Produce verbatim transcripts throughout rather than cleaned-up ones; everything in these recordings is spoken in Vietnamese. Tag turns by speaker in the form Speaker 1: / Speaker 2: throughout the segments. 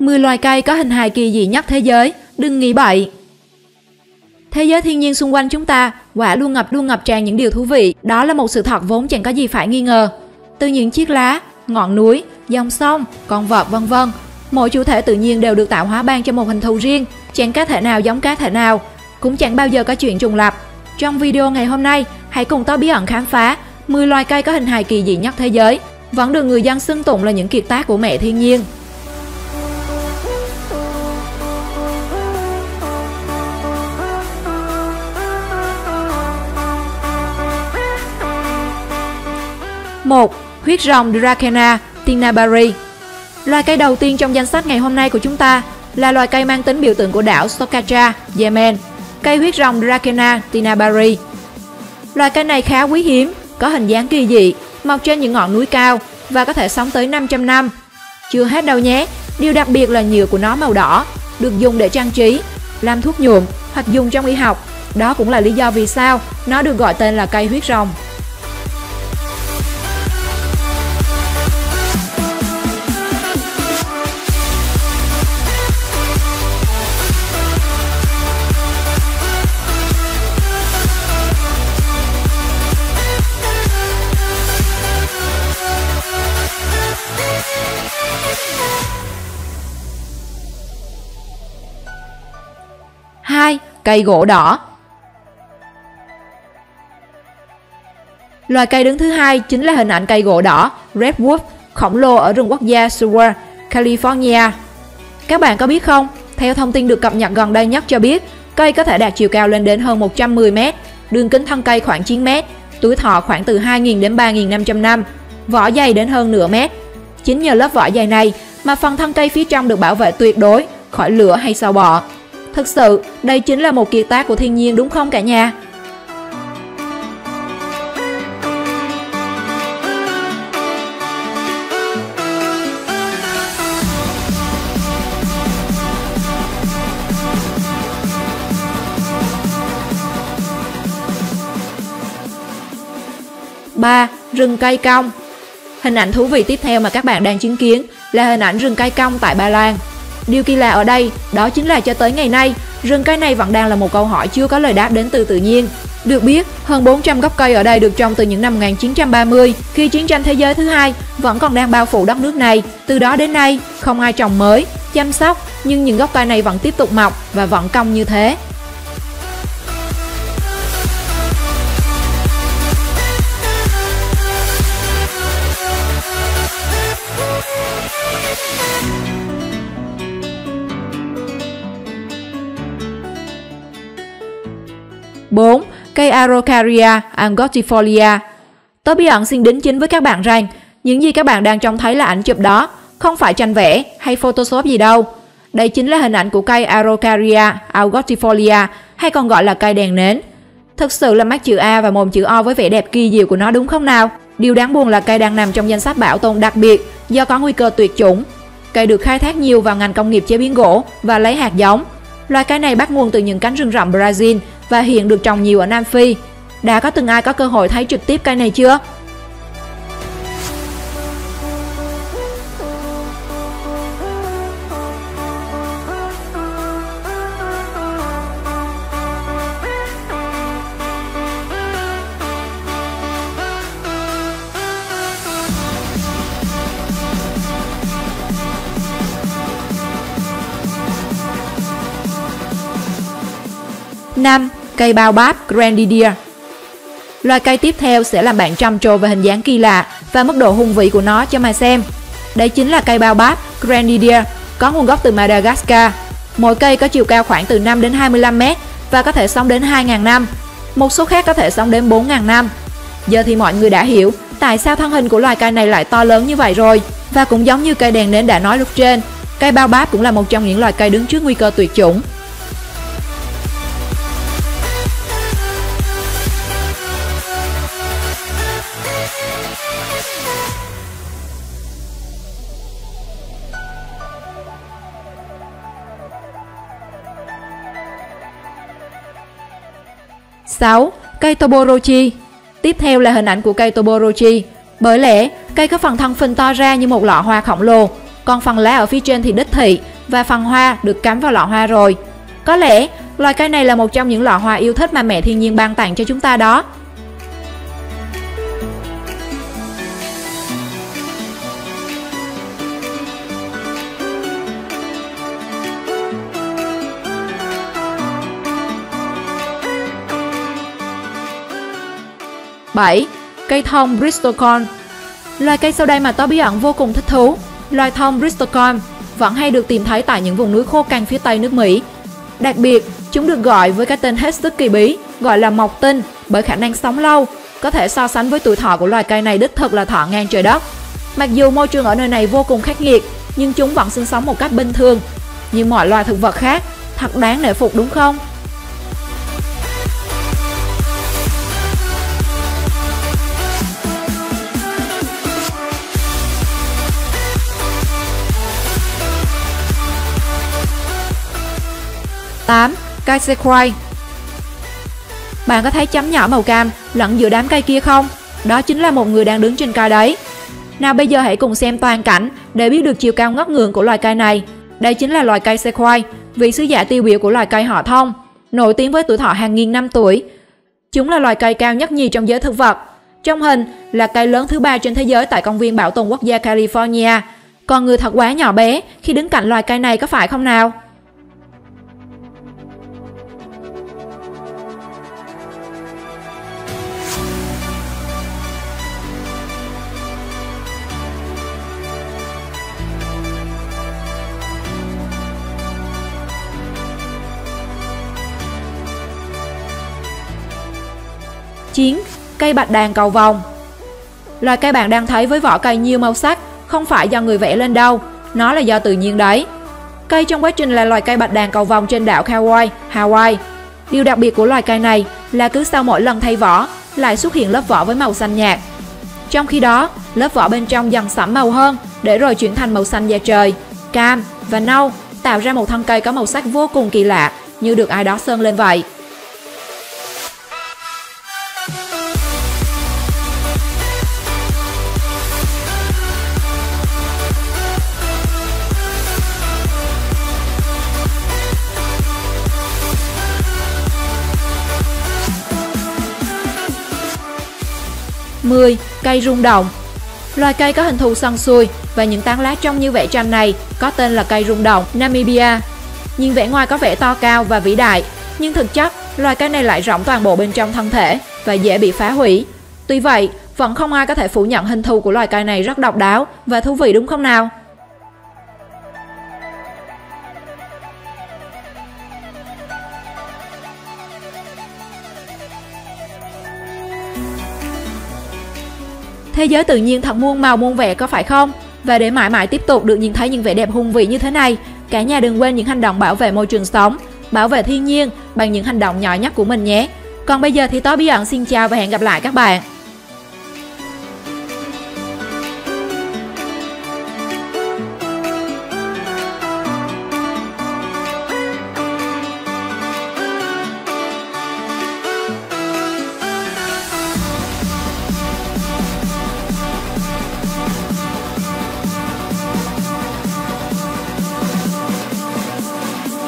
Speaker 1: mười loài cây có hình hài kỳ dị nhất thế giới, đừng nghĩ bậy. Thế giới thiên nhiên xung quanh chúng ta quả luôn ngập luôn ngập tràn những điều thú vị, đó là một sự thật vốn chẳng có gì phải nghi ngờ. Từ những chiếc lá, ngọn núi, dòng sông, con vật vân vân, mỗi chủ thể tự nhiên đều được tạo hóa ban cho một hình thù riêng, chẳng cá thể nào giống cá thể nào, cũng chẳng bao giờ có chuyện trùng lặp. Trong video ngày hôm nay, hãy cùng tôi bí ẩn khám phá mười loài cây có hình hài kỳ dị nhất thế giới, vẫn được người dân xưng tụng là những kiệt tác của mẹ thiên nhiên. một. Huyết rồng Dracaena tinabari. Loài cây đầu tiên trong danh sách ngày hôm nay của chúng ta là loài cây mang tính biểu tượng của đảo Socotra, Yemen, cây huyết rồng Dracaena tinabari. Loài cây này khá quý hiếm, có hình dáng kỳ dị, mọc trên những ngọn núi cao và có thể sống tới năm trăm năm. Chưa hết đâu nhé, điều đặc biệt là nhựa của nó màu đỏ, được dùng để trang trí, làm thuốc nhuộm hoặc dùng trong y học. Đó cũng là lý do vì sao nó được gọi tên là cây huyết rồng. hai. Cây gỗ đỏ. Loài cây đứng thứ hai chính là hình ảnh cây gỗ đỏ Redwood khổng lồ ở rừng quốc gia Seward, California. Các bạn có biết không, theo thông tin được cập nhật gần đây nhất cho biết, cây có thể đạt chiều cao lên đến hơn một trăm mười mét, đường kính thân cây khoảng chín mét, tuổi thọ khoảng từ hai nghìn đến ba nghìn năm trăm năm, vỏ dày đến hơn nửa mét. Chính nhờ lớp vỏ dày này mà phần thân cây phía trong được bảo vệ tuyệt đối khỏi lửa hay sâu bọ. Thực sự, đây chính là một kiệt tác của thiên nhiên đúng không cả nhà? ba. Rừng cây cong. Hình ảnh thú vị tiếp theo mà các bạn đang chứng kiến là hình ảnh rừng cây cong tại Ba Lan. Điều kỳ lạ ở đây đó chính là cho tới ngày nay, rừng cây này vẫn đang là một câu hỏi chưa có lời đáp đến từ tự nhiên. Được biết, hơn bốn trăm gốc cây ở đây được trồng từ những năm một nghìn chín trăm ba mươi, khi chiến tranh thế giới thứ hai vẫn còn đang bao phủ đất nước này. Từ đó đến nay, không ai trồng mới, chăm sóc, nhưng những gốc cây này vẫn tiếp tục mọc và vẫn cong như thế. bốn. Cây Araucaria angustifolia. Tôi bí ẩn xin đính chính với các bạn rằng những gì các bạn đang trông thấy là ảnh chụp đó, không phải tranh vẽ hay photoshop gì đâu. Đây chính là hình ảnh của cây Araucaria angustifolia, hay còn gọi là cây đèn nến. Thực sự là mắt chữ A và mồm chữ O với vẻ đẹp kỳ diệu của nó đúng không nào? Điều đáng buồn là cây đang nằm trong danh sách bảo tồn đặc biệt do có nguy cơ tuyệt chủng. Cây được khai thác nhiều vào ngành công nghiệp chế biến gỗ và lấy hạt giống. Loài cây này bắt nguồn từ những cánh rừng rậm Brazil và hiện được trồng nhiều ở Nam Phi. Đã có từng ai có cơ hội thấy trực tiếp cây này chưa? năm. Cây baobab Grenadier. Loài cây tiếp theo sẽ làm bạn trầm trồ về hình dáng kỳ lạ và mức độ hùng vĩ của nó cho mà xem. Đây chính là cây baobab Grenadier, có nguồn gốc từ Madagascar. Mỗi cây có chiều cao khoảng từ năm đến hai mươi lăm mét và có thể sống đến hai nghìn năm. Một số khác có thể sống đến bốn nghìn năm. Giờ thì mọi người đã hiểu tại sao thân hình của loài cây này lại to lớn như vậy rồi. Và cũng giống như cây đèn nến đã nói lúc trên, cây baobab cũng là một trong những loài cây đứng trước nguy cơ tuyệt chủng. sáu. Cây Toborochi. Tiếp theo là hình ảnh của cây Toborochi. Bởi lẽ, cây có phần thân phình to ra như một lọ hoa khổng lồ, còn phần lá ở phía trên thì đích thị và phần hoa được cắm vào lọ hoa rồi. Có lẽ loài cây này là một trong những lọ hoa yêu thích mà mẹ thiên nhiên ban tặng cho chúng ta đó. bảy. Cây thông Bristlecone. Loài cây sau đây mà Toby ẩn vô cùng thích thú. Loài thông Bristlecone vẫn hay được tìm thấy tại những vùng núi khô cằn phía tây nước Mỹ. Đặc biệt, chúng được gọi với cái tên hết sức kỳ bí, gọi là mộc tinh, bởi khả năng sống lâu, có thể so sánh với tuổi thọ của loài cây này đích thực là thọ ngang trời đất. Mặc dù môi trường ở nơi này vô cùng khắc nghiệt, nhưng chúng vẫn sinh sống một cách bình thường, như mọi loài thực vật khác. Thật đáng nể phục đúng không? tám. Cây sequoia. Bạn có thấy chấm nhỏ màu cam lẫn giữa đám cây kia không? Đó chính là một người đang đứng trên cây đấy. Nào bây giờ hãy cùng xem toàn cảnh để biết được chiều cao ngất ngưỡng của loài cây này. Đây chính là loài cây sequoia, vị sứ giả tiêu biểu của loài cây họ thông, nổi tiếng với tuổi thọ hàng nghìn năm tuổi. Chúng là loài cây cao nhất nhì trong giới thực vật. Trong hình là cây lớn thứ ba trên thế giới tại công viên bảo tồn quốc gia California. Còn người thật quá nhỏ bé khi đứng cạnh loài cây này, có phải không nào? chín. Cây bạch đàn cầu vồng. Loài cây bạn đang thấy với vỏ cây nhiều màu sắc không phải do người vẽ lên đâu, nó là do tự nhiên đấy. Cây trong quá trình là loài cây bạch đàn cầu vồng trên đảo Kauai, Hawaii. Điều đặc biệt của loài cây này là cứ sau mỗi lần thay vỏ lại xuất hiện lớp vỏ với màu xanh nhạt. Trong khi đó, lớp vỏ bên trong dần sẫm màu hơn để rồi chuyển thành màu xanh da trời, cam và nâu, tạo ra một thân cây có màu sắc vô cùng kỳ lạ, như được ai đó sơn lên vậy. mười. Cây rung động. Loài cây có hình thù xoăn xuôi và những tán lá trông như vẽ tranh này có tên là cây rung động Namibia. Nhìn vẻ ngoài có vẻ to cao và vĩ đại, nhưng thực chất loài cây này lại rỗng toàn bộ bên trong thân thể và dễ bị phá hủy. Tuy vậy, vẫn không ai có thể phủ nhận hình thù của loài cây này rất độc đáo và thú vị, đúng không nào? Thế giới tự nhiên thật muôn màu muôn vẻ, có phải không? Và để mãi mãi tiếp tục được nhìn thấy những vẻ đẹp hùng vĩ như thế này, cả nhà đừng quên những hành động bảo vệ môi trường sống, bảo vệ thiên nhiên bằng những hành động nhỏ nhất của mình nhé. Còn bây giờ thì Toby ẩn xin chào và hẹn gặp lại các bạn.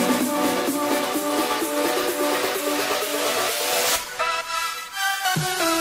Speaker 2: Bye.